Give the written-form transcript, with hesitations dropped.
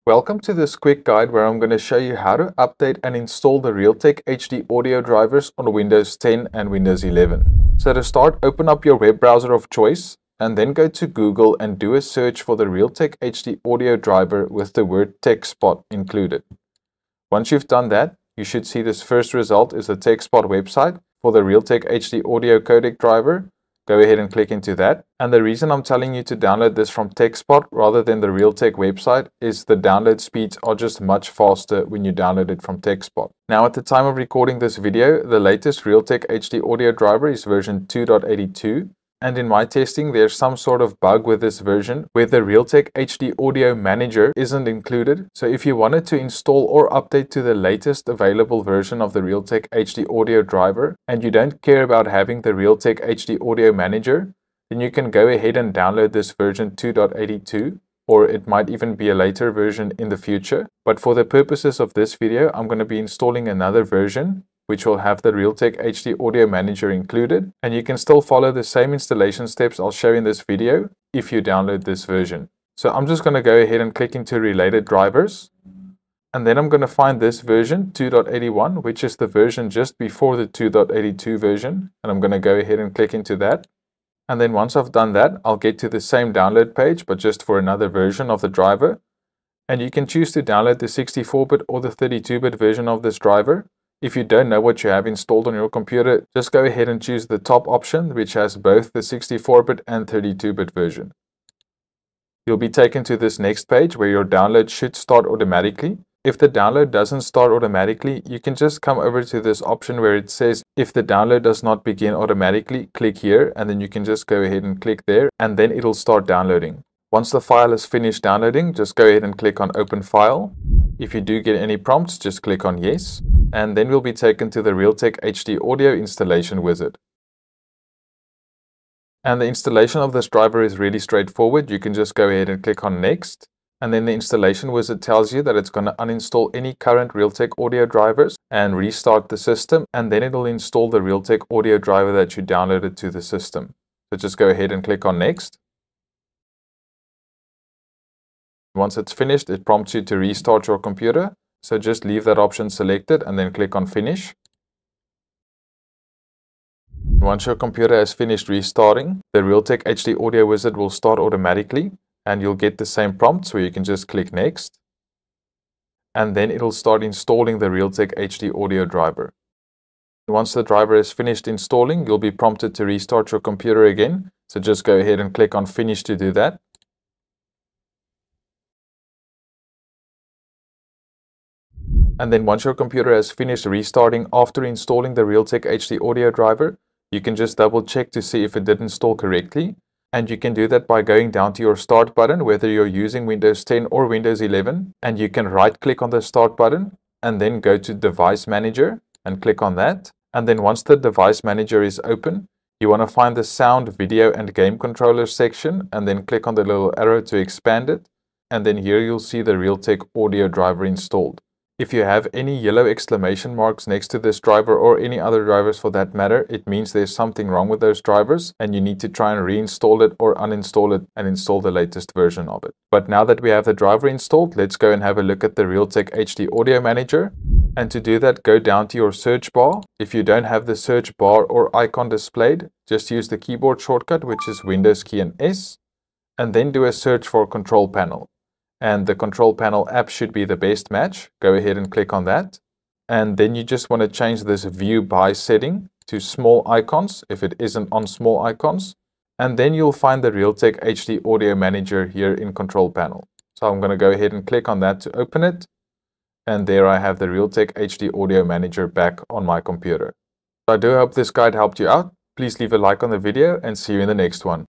Welcome to this quick guide where I'm going to show you how to update and install the Realtek HD audio drivers on Windows 10 and Windows 11. So to start, open up your web browser of choice and then go to Google and do a search for the Realtek HD audio driver with the word TechSpot included. Once you've done that, you should see this first result is the TechSpot website for the Realtek HD audio codec driver. Go ahead and click into that. And the reason I'm telling you to download this from TechSpot rather than the Realtek website is the download speeds are just much faster when you download it from TechSpot. Now at the time of recording this video, the latest Realtek HD audio driver is version 2.82. And in my testing, there's some sort of bug with this version where the Realtek HD Audio Manager isn't included. So if you wanted to install or update to the latest available version of the Realtek HD Audio driver and you don't care about having the Realtek HD Audio Manager, then you can go ahead and download this version 2.82, or it might even be a later version in the future. But for the purposes of this video, I'm going to be installing another version which will have the Realtek HD Audio Manager included, and you can still follow the same installation steps I'll show in this video if you download this version. So I'm just going to go ahead and click into related drivers, and then I'm going to find this version 2.81, which is the version just before the 2.82 version, and I'm going to go ahead and click into that. And then once I've done that, I'll get to the same download page, but just for another version of the driver. And you can choose to download the 64-bit or the 32-bit version of this driver. If you don't know what you have installed on your computer, just go ahead and choose the top option, which has both the 64-bit and 32-bit version. You'll be taken to this next page where your download should start automatically. If the download doesn't start automatically, you can just come over to this option where it says, if the download does not begin automatically, click here, and then you can just go ahead and click there, and then it'll start downloading. Once the file is finished downloading, just go ahead and click on Open File. If you do get any prompts, just click on Yes, and then we'll be taken to the Realtek HD Audio installation wizard. And the installation of this driver is really straightforward. You can just go ahead and click on Next, and then the installation wizard tells you that it's going to uninstall any current Realtek audio drivers and restart the system, and then it'll install the Realtek audio driver that you downloaded to the system. So just go ahead and click on Next. Once it's finished, it prompts you to restart your computer. So just leave that option selected and then click on Finish. Once your computer has finished restarting, the Realtek HD Audio Wizard will start automatically, and you'll get the same prompts where you can just click Next. And then it'll start installing the Realtek HD Audio driver. Once the driver is finished installing, you'll be prompted to restart your computer again. So just go ahead and click on Finish to do that. And then once your computer has finished restarting after installing the Realtek HD audio driver, you can just double check to see if it did install correctly. And you can do that by going down to your Start button, whether you're using Windows 10 or Windows 11. And you can right click on the Start button and then go to Device Manager and click on that. And then once the Device Manager is open, you want to find the Sound, Video and Game Controllers section and then click on the little arrow to expand it. And then here you'll see the Realtek audio driver installed. If you have any yellow exclamation marks next to this driver or any other drivers for that matter, it means there's something wrong with those drivers and you need to try and reinstall it or uninstall it and install the latest version of it. But now that we have the driver installed, let's go and have a look at the Realtek HD Audio Manager. And to do that, go down to your search bar. If you don't have the search bar or icon displayed, just use the keyboard shortcut, which is Windows key and S, and then do a search for Control Panel. And the Control Panel app should be the best match. Go ahead and click on that. And then you just want to change this View By setting to Small Icons if it isn't on Small Icons. And then you'll find the Realtek HD Audio Manager here in Control Panel. So I'm going to go ahead and click on that to open it. And there I have the Realtek HD Audio Manager back on my computer. So I do hope this guide helped you out. Please leave a like on the video and see you in the next one.